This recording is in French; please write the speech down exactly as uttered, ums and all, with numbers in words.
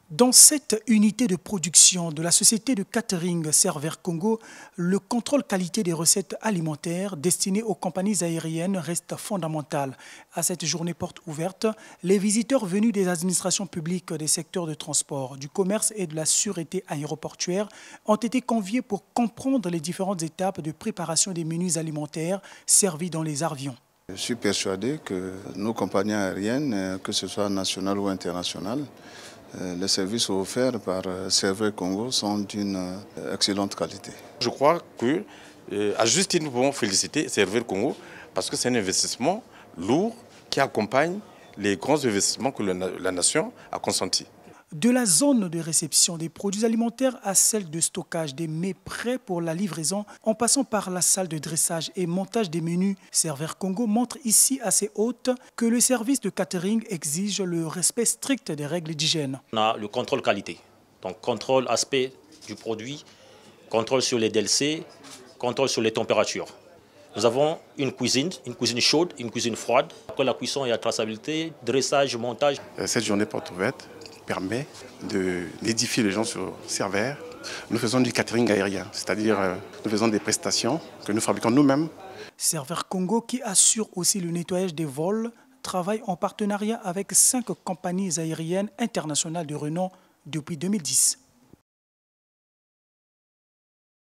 Dans cette unité de production de la société de catering Serveur Congo, le contrôle qualité des recettes alimentaires destinées aux compagnies aériennes reste fondamental. À cette journée porte ouverte, les visiteurs venus des administrations publiques des secteurs de transport, du commerce et de la sûreté aéroportuaire ont été conviés pour comprendre les différentes étapes de préparation des menus alimentaires servis dans les avions. Je suis persuadé que nos compagnies aériennes, que ce soit nationales ou internationales, les services offerts par Serveur Congo sont d'une excellente qualité. Je crois que, à juste titre, nous pouvons féliciter Serveur Congo parce que c'est un investissement lourd qui accompagne les grands investissements que la nation a consentis. De la zone de réception des produits alimentaires à celle de stockage des mets prêts pour la livraison, en passant par la salle de dressage et montage des menus, Serveur Congo montre ici à ses hôtes que le service de catering exige le respect strict des règles d'hygiène. On a le contrôle qualité, donc contrôle aspect du produit, contrôle sur les D L C, contrôle sur les températures. Nous avons une cuisine, une cuisine chaude, une cuisine froide. Après la cuisson, il y a traçabilité, dressage, montage. Cette journée porte ouverte permet d'édifier les gens sur Serveur. Nous faisons du catering aérien, c'est-à-dire euh, nous faisons des prestations que nous fabriquons nous-mêmes. Serveur Congo, qui assure aussi le nettoyage des vols, travaille en partenariat avec cinq compagnies aériennes internationales de renom depuis deux mille dix.